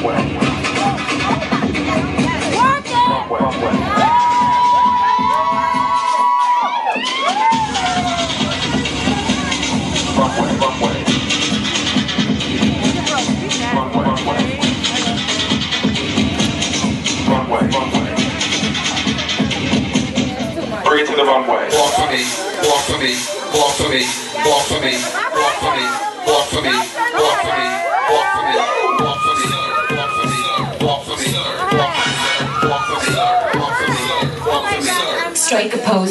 Bring it to the runway. Walk for me, walk for me, walk for me, walk for me, walk for me, walk for me, walk for me, walk for me, walk for me, walk for me, walk for me, walk for me, walk for me, walk for me. Strike a pose.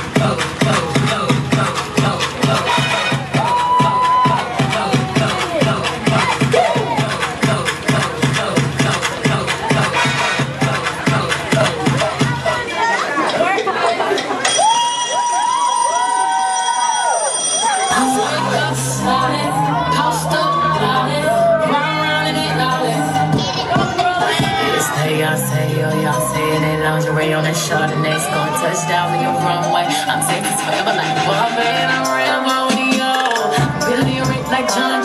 Y'all say it in lingerie on that Chardonnay's gonna touch down in your runway. I'm taking forever like Bobby and I'm Rambo. Billy Rick like John.